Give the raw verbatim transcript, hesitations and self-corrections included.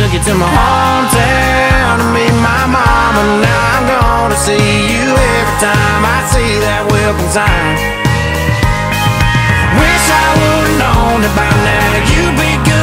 took you to my hometown to meet my mama. Now I'm gonna see you every time I see that welcome sign. Wish I would've known about now. You'd be good.